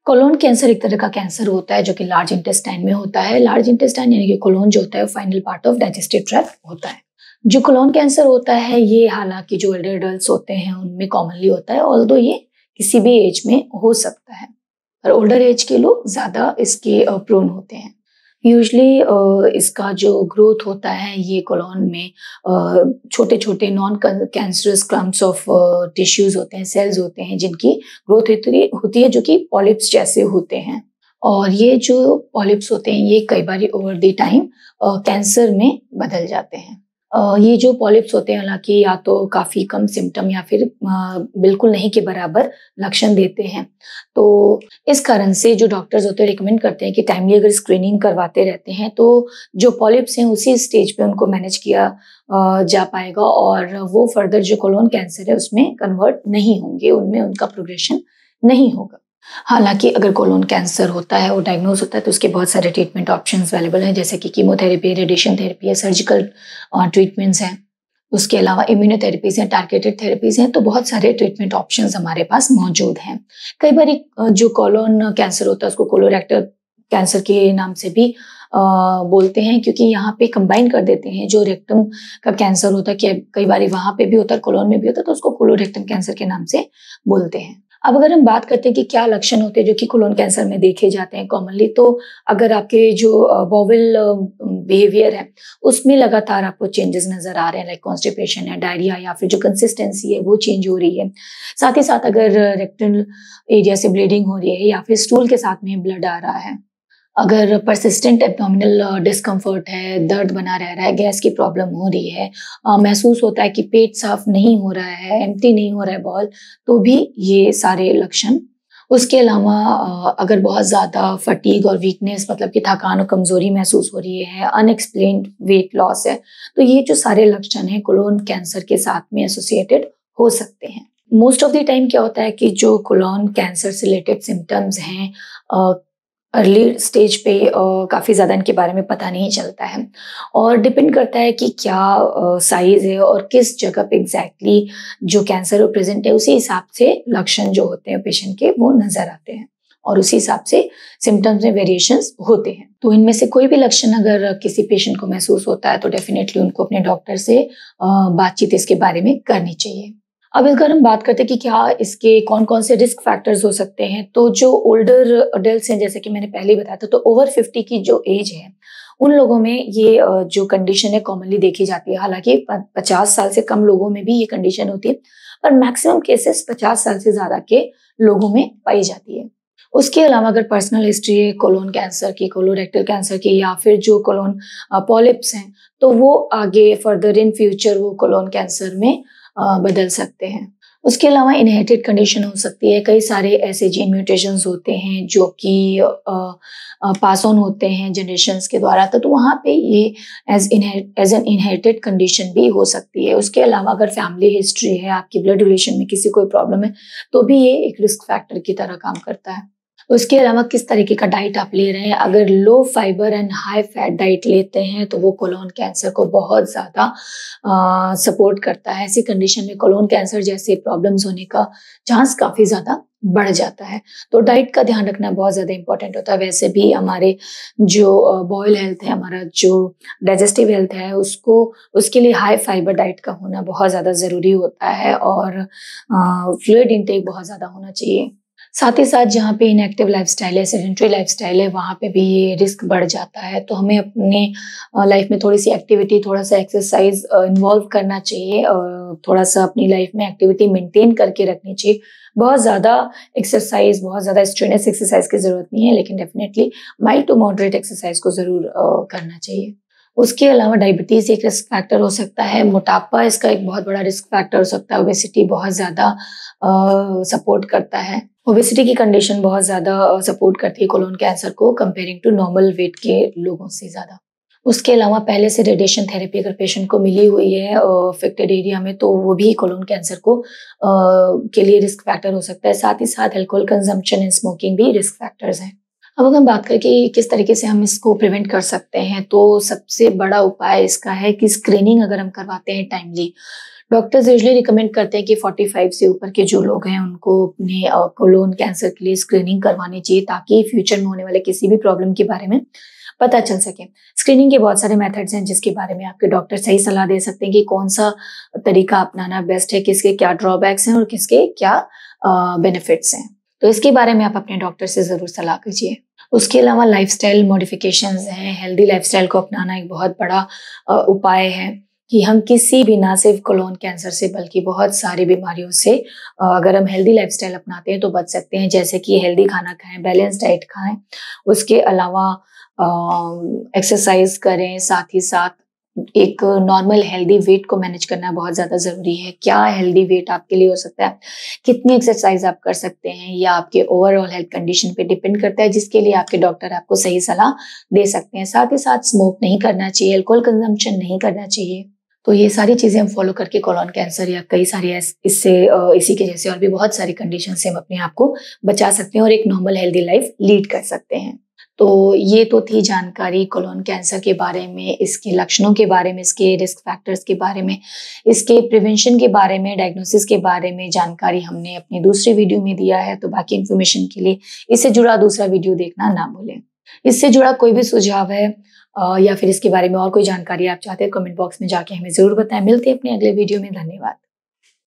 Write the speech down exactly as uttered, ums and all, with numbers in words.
Colon cancer एक तरह का कैंसर होता है जो कि लार्ज इंटेस्टाइन में होता है। लार्ज इंटेस्टाइन यानी कि कोलोन जो होता है final part of digestive tract होता है। जो कोलोन कैंसर होता है ये हालांकि जो एल्डर एडल्ट्स होते हैं उनमें कॉमनली होता है, ऑल्दो ये किसी भी एज में हो सकता है, पर ओल्डर एज के लोग ज्यादा इसके प्रोन होते हैं। यूजली इसका जो ग्रोथ होता है ये कोलोन में छोटे छोटे non cancerous clumps of tissues होते हैं, सेल्स होते हैं जिनकी ग्रोथ होती है जो कि पॉलिप्स जैसे होते हैं। और ये जो पॉलिप्स होते हैं ये कई बार ओवर द टाइम कैंसर में बदल जाते हैं। Uh, ये जो पॉलिप्स होते हैं हालांकि या तो काफ़ी कम सिम्टम या फिर uh, बिल्कुल नहीं के बराबर लक्षण देते हैं, तो इस कारण से जो डॉक्टर्स होते हैं रिकमेंड करते हैं कि टाइमली अगर स्क्रीनिंग करवाते रहते हैं तो जो पॉलिप्स हैं उसी स्टेज पे उनको मैनेज किया uh, जा पाएगा और वो फर्दर जो कोलोन कैंसर है उसमें कन्वर्ट नहीं होंगे, उनमें उनका प्रोग्रेशन नहीं होगा। हालांकि अगर कोलोन कैंसर होता है और डायग्नोज होता है तो उसके बहुत सारे ट्रीटमेंट ऑप्शंस अवेलेबल हैं, जैसे कि कीमोथेरेपी, रेडिएशन थेरेपी है, सर्जिकल ट्रीटमेंट्स हैं, उसके अलावा इम्यूनोथेरेपीज हैं, टारगेटेड थेरेपीज हैं। तो बहुत सारे ट्रीटमेंट ऑप्शंस हमारे पास मौजूद हैं। कई बार जो कोलोन कैंसर होता है उसको कोलोरेक्टल कैंसर के नाम से भी आ, बोलते हैं, क्योंकि यहाँ पे कंबाइन कर देते हैं जो रेक्टम का कैंसर होता है, कई बार वहां पे भी होता है, कोलोन में भी होता है, तो उसको कोलोरेक्टल कैंसर के नाम से बोलते हैं। अब अगर हम बात करते हैं कि क्या लक्षण होते हैं जो कि कोलोन कैंसर में देखे जाते हैं कॉमनली, तो अगर आपके जो बॉवल बिहेवियर है उसमें लगातार आपको चेंजेस नजर आ रहे हैं, लाइक कॉन्स्टिपेशन है, डायरिया या फिर जो कंसिस्टेंसी है वो चेंज हो रही है, साथ ही साथ अगर रेक्टल एरिया से ब्लीडिंग हो रही है या फिर स्टूल के साथ में ब्लड आ रहा है, अगर परसिस्टेंट एब्डोमिनल डिस्कम्फर्ट है, दर्द बना रह रहा है, गैस की प्रॉब्लम हो रही है, आ, महसूस होता है कि पेट साफ नहीं हो रहा है, एम्प्टी नहीं हो रहा है बॉल, तो भी ये सारे लक्षण। उसके अलावा अगर बहुत ज़्यादा फटीग और वीकनेस मतलब कि थकान और कमज़ोरी महसूस हो रही है, अनएक्सप्लेन्ड वेट लॉस है, तो ये जो सारे लक्षण हैं कोलोन कैंसर के साथ में एसोसिएटेड हो सकते हैं। मोस्ट ऑफ द टाइम क्या होता है कि जो कोलोन कैंसर से रिलेटेड सिम्टम्स हैं अर्ली स्टेज पे काफ़ी ज़्यादा इनके बारे में पता नहीं चलता है, और डिपेंड करता है कि क्या साइज है और किस जगह पे एग्जैक्टली जो कैंसर प्रेजेंट है, उसी हिसाब से लक्षण जो होते हैं पेशेंट के वो नज़र आते हैं और उसी हिसाब से सिम्टम्स में वेरिएशंस होते हैं। तो इनमें से कोई भी लक्षण अगर किसी पेशेंट को महसूस होता है तो डेफिनेटली उनको अपने डॉक्टर से बातचीत इसके बारे में करनी चाहिए। अब अगर हम बात करते हैं कि क्या इसके कौन कौन से रिस्क फैक्टर्स हो सकते हैं, तो जो ओल्डर अडल्ट्स हैं, जैसे कि मैंने पहले ही बताया था, तो ओवर फिफ्टी की जो एज है उन लोगों में ये जो कंडीशन है कॉमनली देखी जाती है। हालांकि पचास साल से कम लोगों में भी ये कंडीशन होती है, पर मैक्सिमम केसेस पचास साल से ज्यादा के लोगों में पाई जाती है। उसके अलावा अगर पर्सनल हिस्ट्री है कोलोन कैंसर की, कोलोरेक्टल कैंसर की, या फिर जो कोलोन पॉलिप्स हैं, तो वो आगे फर्दर इन फ्यूचर वो कोलोन कैंसर में बदल सकते हैं। उसके अलावा इनहेरिटेड कंडीशन हो सकती है, कई सारे ऐसे जीन म्यूटेशंस होते हैं जो कि पास ऑन होते हैं जनरेशंस के द्वारा, तो, तो वहाँ पे ये as as an inherited condition भी हो सकती है। उसके अलावा अगर फैमिली हिस्ट्री है, आपकी ब्लड रिलेशन में किसी कोई प्रॉब्लम है, तो भी ये एक रिस्क फैक्टर की तरह काम करता है। उसके अलावा किस तरीके का डाइट आप ले रहे हैं, अगर low fibre and high fat diet लेते हैं तो वो कोलोन कैंसर को बहुत ज़्यादा सपोर्ट करता है। ऐसी कंडीशन में कोलोन कैंसर जैसे प्रॉब्लम्स होने का चांस काफ़ी ज़्यादा बढ़ जाता है। तो डाइट का ध्यान रखना बहुत ज़्यादा इंपॉर्टेंट होता है। वैसे भी हमारे जो बॉयल हेल्थ है, हमारा जो डाइजेस्टिव हेल्थ है, उसको उसके लिए हाई फाइबर डाइट का होना बहुत ज़्यादा ज़रूरी होता है और फ्लूइड इंटेक बहुत ज़्यादा होना चाहिए। साथ ही साथ जहाँ पे इनएक्टिव लाइफस्टाइल है, सेडेंटरी लाइफस्टाइल है, वहाँ पे भी ये रिस्क बढ़ जाता है। तो हमें अपने लाइफ में थोड़ी सी एक्टिविटी, थोड़ा सा एक्सरसाइज इन्वॉल्व करना चाहिए और थोड़ा सा अपनी लाइफ में एक्टिविटी मेंटेन करके रखनी चाहिए। बहुत ज़्यादा एक्सरसाइज, बहुत ज़्यादा स्ट्रेनस एक्सरसाइज की ज़रूरत नहीं है, लेकिन definitely mild to moderate exercise को ज़रूर करना चाहिए। उसके अलावा डायबिटीज़ एक रिस्क फैक्टर हो सकता है, मोटापा इसका एक बहुत बड़ा रिस्क फैक्टर हो सकता है, ओबेसिटी बहुत ज़्यादा सपोर्ट करता है। ओबेसिटी की कंडीशन बहुत ज़्यादा सपोर्ट करती है कोलोन कैंसर को कंपेयरिंग टू नॉर्मल वेट के लोगों से ज़्यादा। उसके अलावा पहले से रेडिएशन थेरेपी अगर पेशेंट को मिली हुई है अफेक्टेड एरिया में, तो वो भी कोलोन कैंसर को आ, के लिए रिस्क फैक्टर हो सकता है। साथ ही साथ अल्कोहल कंजम्पशन एंड स्मोकिंग भी रिस्क फैक्टर्स हैं। अब अगर हम बात करें कि किस तरीके से हम इसको प्रिवेंट कर सकते हैं, तो सबसे बड़ा उपाय इसका है कि स्क्रीनिंग अगर हम करवाते हैं टाइमली डॉक्टर्स यूजुअली रिकमेंड करते हैं कि पैंतालीस से ऊपर के जो लोग हैं उनको अपने कोलोन कैंसर के लिए स्क्रीनिंग करवानी चाहिए, ताकि फ्यूचर में होने वाले किसी भी प्रॉब्लम के बारे में पता चल सके। स्क्रीनिंग के बहुत सारे मेथड्स हैं जिसके बारे में आपके डॉक्टर सही सलाह दे सकते हैं कि कौन सा तरीका अपनाना बेस्ट है, किसके क्या ड्रॉबैक्स हैं और किसके क्या बेनिफिट्स हैं। तो इसके बारे में आप अपने डॉक्टर से ज़रूर सलाह कीजिए। उसके अलावा लाइफस्टाइल मॉडिफिकेशंस हैं। हेल्दी लाइफस्टाइल को अपनाना एक बहुत बड़ा उपाय है कि हम किसी भी, ना सिर्फ कोलोन कैंसर से बल्कि बहुत सारी बीमारियों से अगर हम हेल्दी लाइफस्टाइल अपनाते हैं तो बच सकते हैं। जैसे कि हेल्दी खाना खाएं, बैलेंस डाइट खाएं, उसके अलावा एक्सरसाइज करें, साथ ही साथ एक नॉर्मल हेल्दी वेट को मैनेज करना बहुत ज़्यादा ज़रूरी है। क्या हेल्दी वेट आपके लिए हो सकता है, कितनी एक्सरसाइज आप कर सकते हैं, या आपके ओवरऑल हेल्थ कंडीशन पे डिपेंड करता है, जिसके लिए आपके डॉक्टर आपको सही सलाह दे सकते हैं। साथ ही साथ स्मोक नहीं करना चाहिए, अल्कोहल कंजम्पशन नहीं करना चाहिए। तो ये सारी चीज़ें हम फॉलो करके कोलोन कैंसर या कई सारी इससे इसी के जैसे और भी बहुत सारी कंडीशन से हम अपने आप को बचा सकते हैं और एक नॉर्मल हेल्दी लाइफ लीड कर सकते हैं। तो ये तो थी जानकारी कोलोन कैंसर के बारे में, इसके लक्षणों के बारे में, इसके रिस्क फैक्टर्स के बारे में, इसके प्रिवेंशन के बारे में, डायग्नोसिस के बारे में जानकारी हमने अपनी दूसरी वीडियो में दिया है। तो बाकी इन्फॉर्मेशन के लिए इससे जुड़ा दूसरा वीडियो देखना ना भूलें। इससे जुड़ा कोई भी सुझाव है या फिर इसके बारे में और कोई जानकारी आप चाहते हैं, कमेंट बॉक्स में जाके हमें जरूर बताएं। मिलते हैं अपने अगले वीडियो में। धन्यवाद।